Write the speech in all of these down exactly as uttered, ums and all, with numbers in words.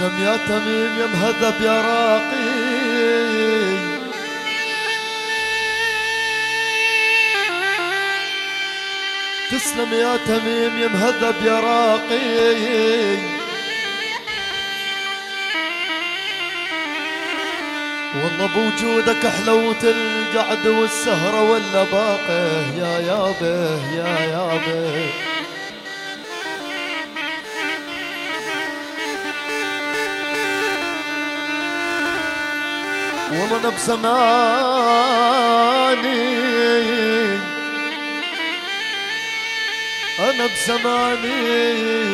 تسلم يا تميم يا مهذب يا راقي، تسلم يا تميم يا مهذب يا راقي، والله بوجودك حلوة القعد والسهرة ولا باقه يا يابه يا يابه. والله انا بزماني انا بزماني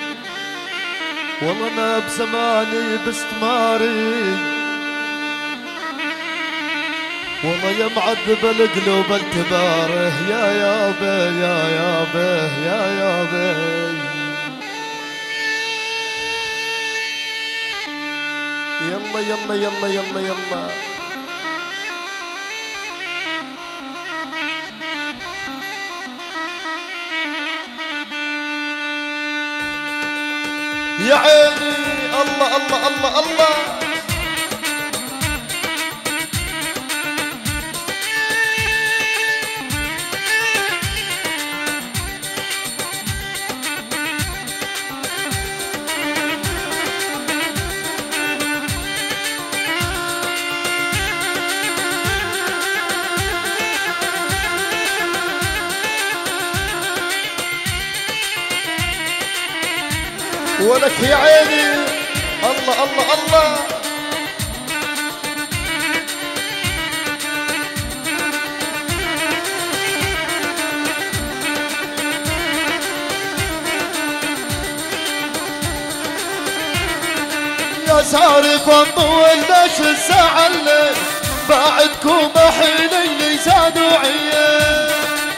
والله انا بزماني باستماري، والله يا معذب القلوب التباره يا يابه يا يابه يا يابه. يلا يلا يلا يلا يلا يا عيني الله الله الله الله. ولك يا عيني الله الله الله. يا سارف الطول ليش الساعة الليل بعدكم حين اللي زادوا عيال،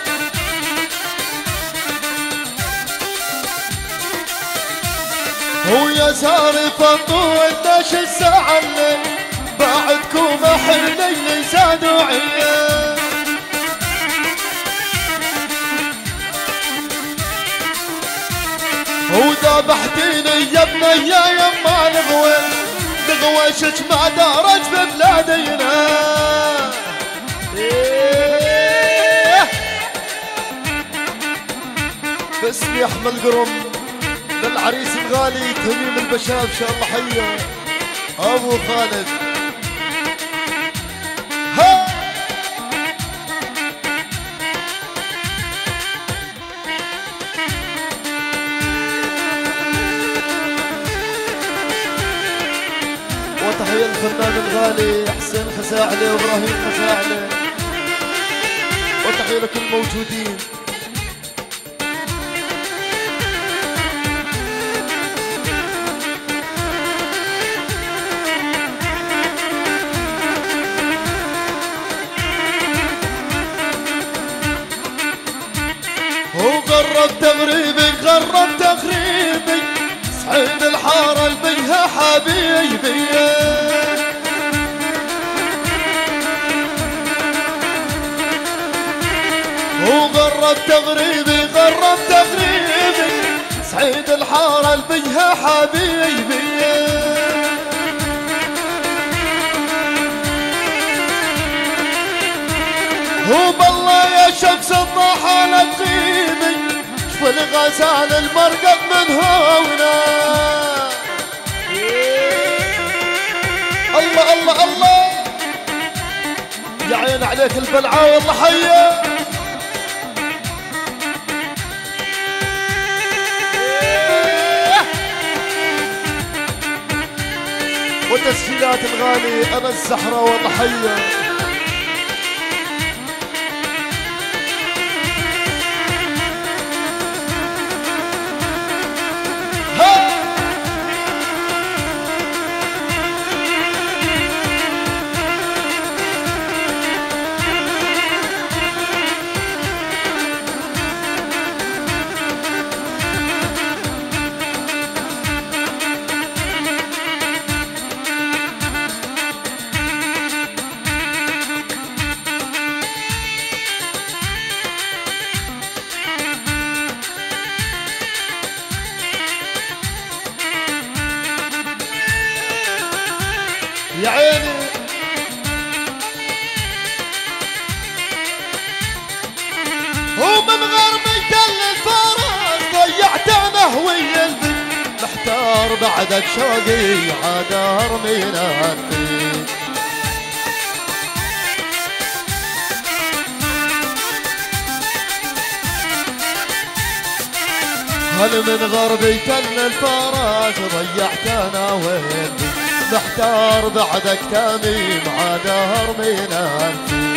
ويا سارف الطول ليش الساعة الليل بعدكم حين اللي زادوا عيال. وذبحتيني يا بني يا يما الغويل لغويشك ما دارت ببلادينا. إيه باسمي احمد قرم للعريس الغالي تميم البشاب ان شاء الله حيه ابو خالد. ها وتحيه الفنان الغالي حسين خساعلي وابراهيم خساعلي، وتحيه لكل الموجودين. وغرب تغريبي غرب تغريبي صعيد الحارة البيها حبيبي، وغرب تغريبي غرب تغريبي صعيد الحارة البيها حبيبي. وبالله يا شمس الضحى لا تغيبي شوف الغزال المرقد من هنا. الله الله الله يا عين عليك البلعة والله حيه. وتسجيلات الغالي انا الزحرة والله حيه. محتار بعدك شوقي عادار من أنفي. هل من غربي تل الفراش ضيعت انا ويني محتار بعدك تميم عادار من أنفي.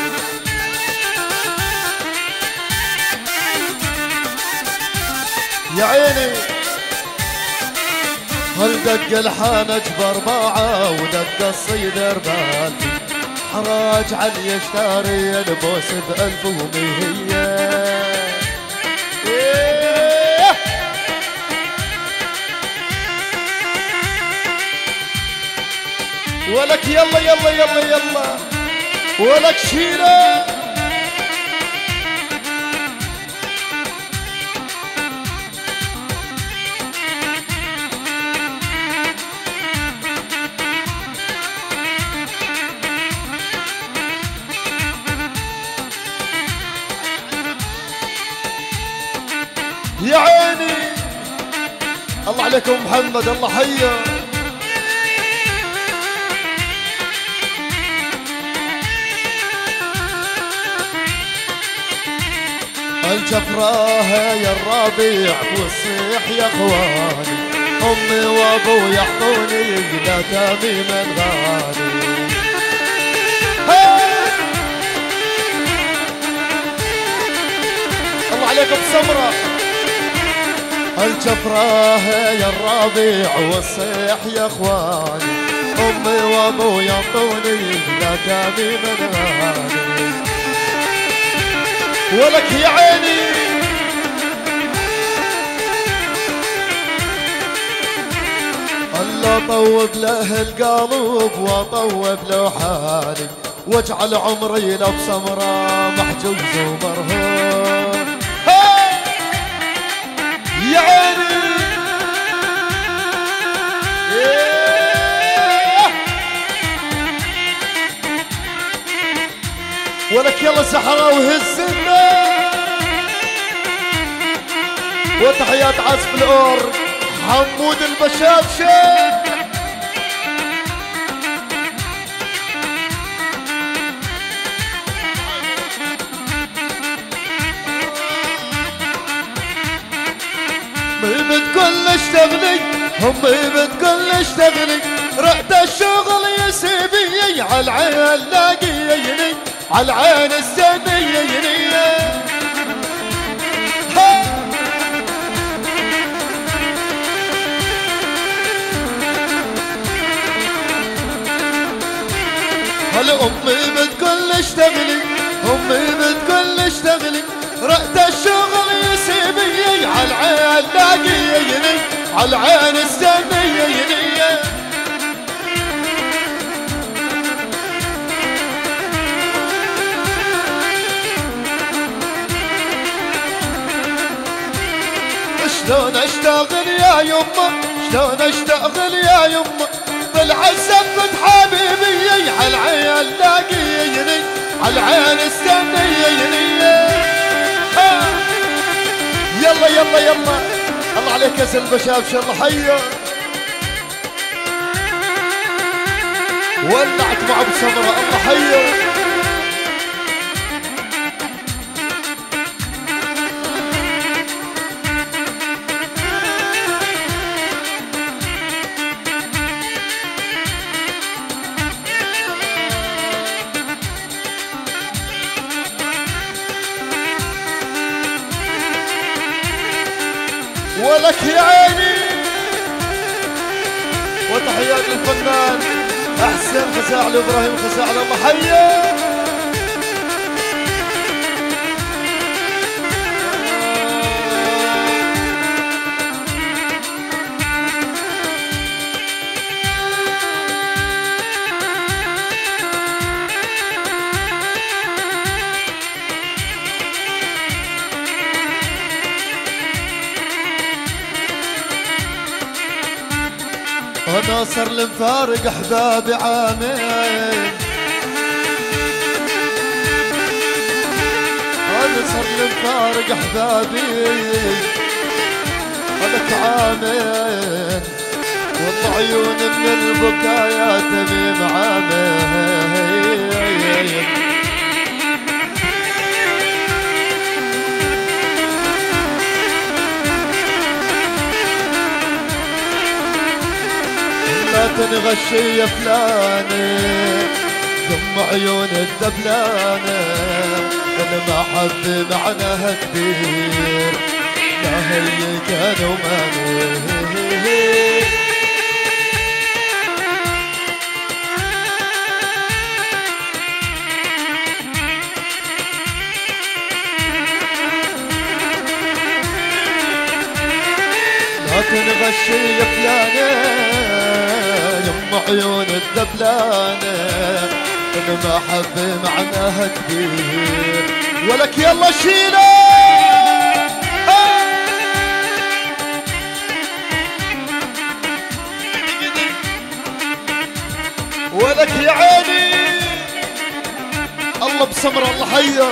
يا عيني هل دق الحان اجبر باعه ودق الصيد ربالتي حراج علي يشتري البوس بألف ومية. ولك يلا يلا يلا يلا ولك شيله. يا عيني الله عليكم محمد الله حيه. الجفراه يا الربيع والصيح يا اخواني امي وابوي يحطوني لا تميم الغالي. الله عليكم سمره. الجفراه يا الربيع والصيح يا اخواني امي وابوي يحطوني لا تميم الغالي. ولك يا عيني الله طوب له القلب وطوب له حالي واجعل عمري له بسمرة محجوز ومرهون. يا عيني ولك يلا سحرة وهزنا. وتحيات عزف الأور حمود البشافشة. مي بتقول اشتغلي همي بتقول اشتغلي رحت الشغل يسيبي عالعين لاقيني عالعين السنية. هل امي بتقول اشتغلي امي بتقول اشتغلي رحت الشغل يسيبي عالعين لاقيني عالعين السنية. شلون اشتغل يا يمه شلون اشتغل يا يمه بالعزفت حبيبي عالعين لاقيني عالعين السنية. يلا يلا يلا الله عليك يا سلمى شاب شاء الله حيه. ولعت مع ابو سمره الله حيه. ولك يا عيني وتحيات للفنان احسن خزاعل ابراهيم خزاعل الله حيه. ناصر المفارق احبابي عامين ناصر المفارق احبابي لك عامين والعيون من البكايا تميم عامر. لا تنغشي يا فلانة دم عيون الدبلانة، المحبة معناها كبير لا هي كانوا ماني. لا تنغشي يا فلانة يم عيون الدبلانة، المحبة معناها كبير ولك يلا شيله. ولك يا عيني الله بسمر الله حيه.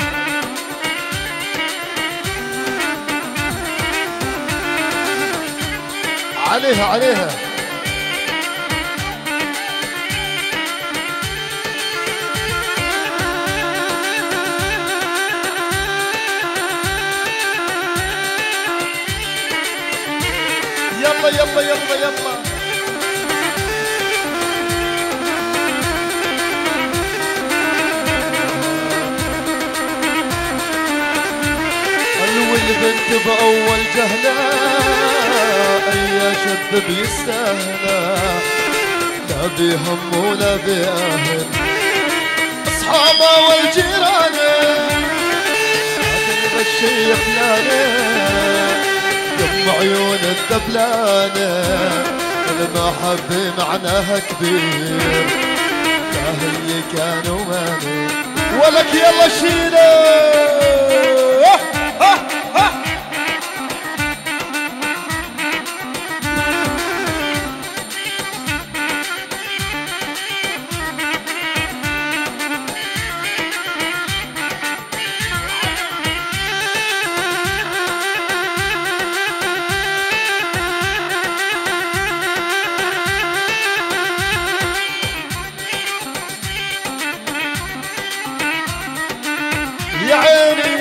عليها عليها يلا يلا يلا يلا. البنت بأول جهلة أي شب بيستاهلها، لا بهم ولا بأهل أصحابه والجيران. هذا المشي فلانة دم عيون الدبلانة، المحبة معناها كبير لا هي كانوا ماني. ولك يلا شيله. يا عيني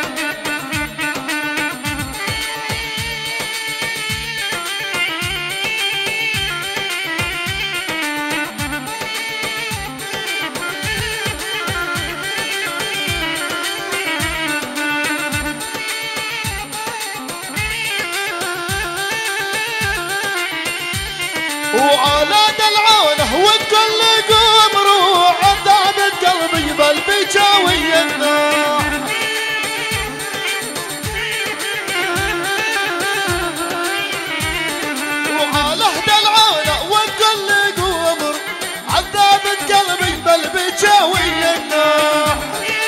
وعلى دلعونه وتقول لي قوم روح عذابت قلبي بالبيجاوي النار. وعلى دلعونه وتقول لي قوم روح عذابت قلبي بالبيجاوي النار.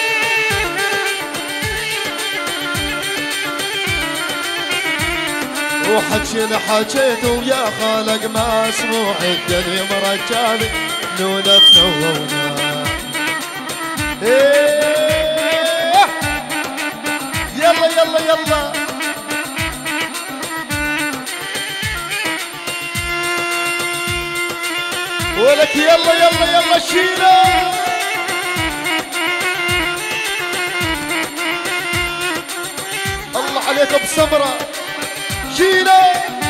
وحكينا حكيت ويا خالق ما اسموح الدنيا مرجاني نونة فنونا. إيه يلا يلا يلا. ولك يلا يلا يلا شيله. الله عليك بسمره شيله.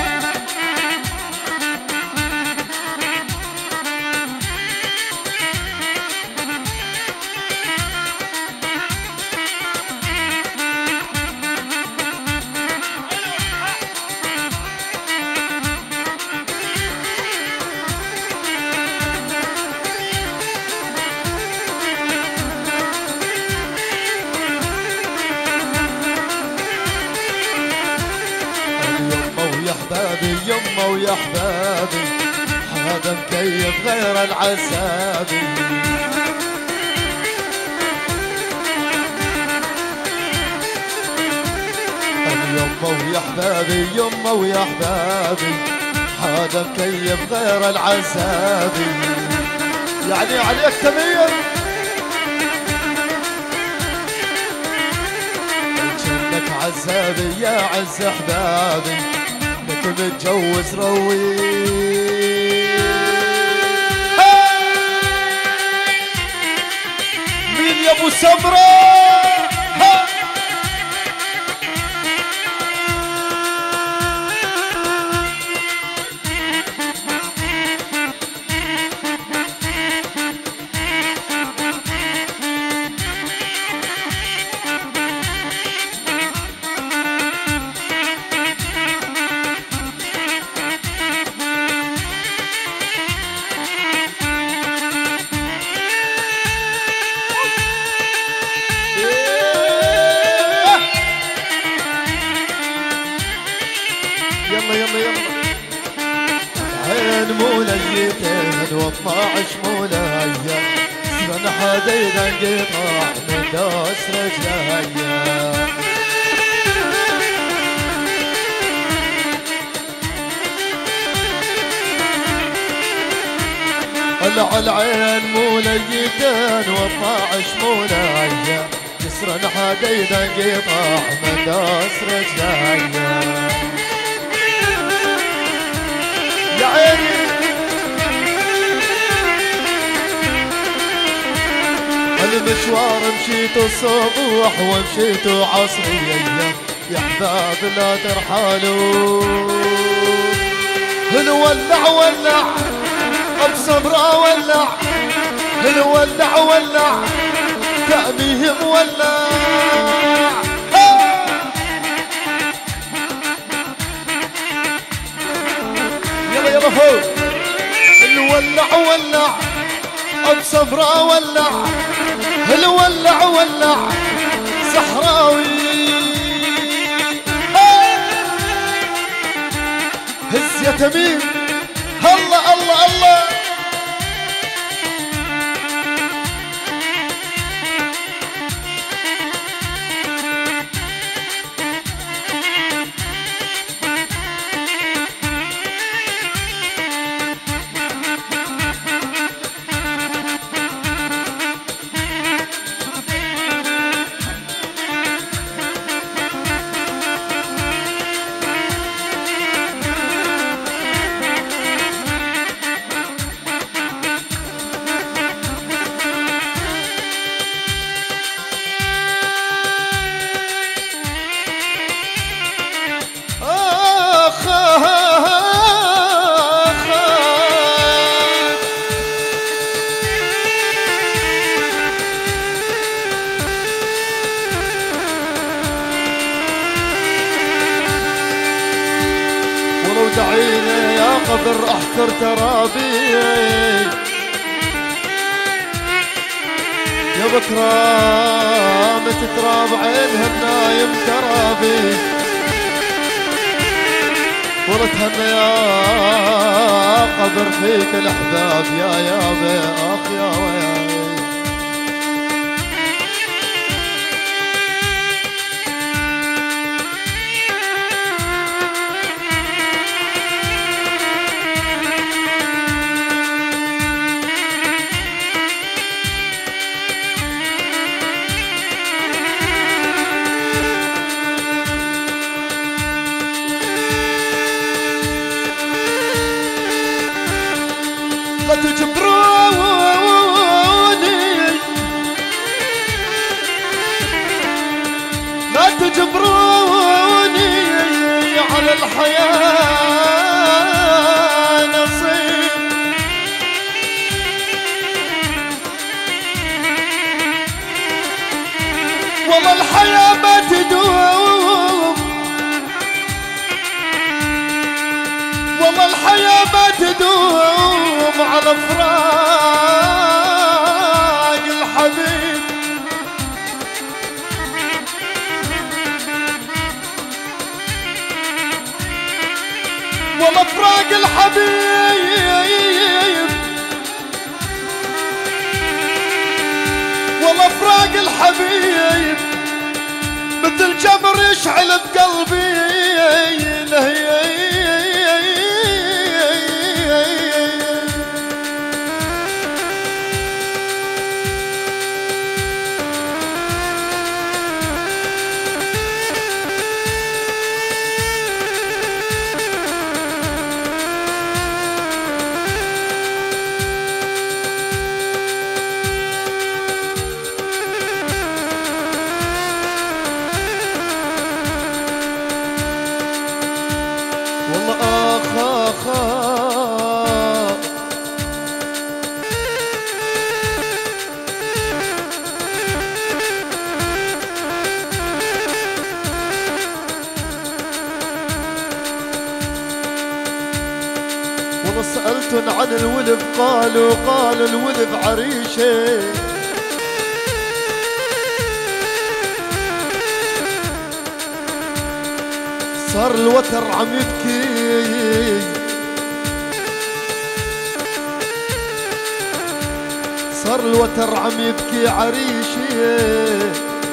يمه ويا احبابي هذا مكيف غير العذابي. يمه ويا احبابي يمه ويا احبابي هذا مكيف غير العذابي. يعني عليك تمير جنك عذابي يا عز احبابي، لكن ونتجوز روي. مين يا ابو سمره؟ عين موليتين واثناعش مولايا سنة حديدا انقطاع من داس رجليا. العين موليتين واثناعش مولايا سنة حديدا انقطاع من داس رجليا. يا عيني المشوار مشيتو الصبح ومشيتو عصرية يا احباب لا ترحلوا. نولع ولع بصبرا ولع نولع ولع تأميه مولع. يلا يلا فوق نولع ولع بصبرا ولع نولع ولع صحراوي. هز يا تميم الله الله الله. دعيني يا قبر احفر ترابي يا بكرة متتراب عينها النايم ترابي. ورتهم يا قبر فيك الاحباب يا يابي اخ يا وياي. لا تجبروني لا تجبروني على الحياة نصيب. والله الحياة ما تدوم والله الحياة ما تدوم على فراق الحبيب. والله فراق الحبيب والله فراق الحبيب مثل جمر يشعل بقلبي. عن الولد قالوا قال الولد عريشه صار الوتر عم يبكي صار الوتر عم يبكي عريشي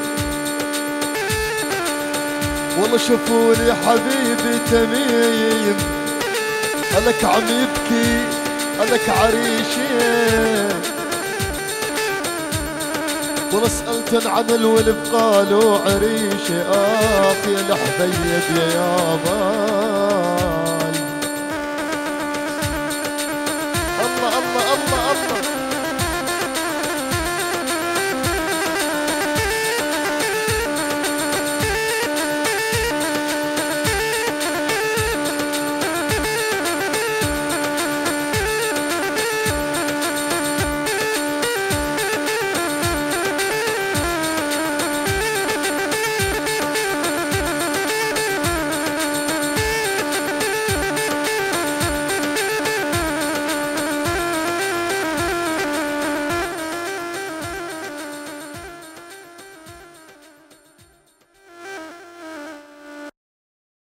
والله شوفولي حبيبي تميم قالك عم يبكي قالك عريشي والله سألتن عن الولد قالوا عريشي آخ يا الحبيب يا يابا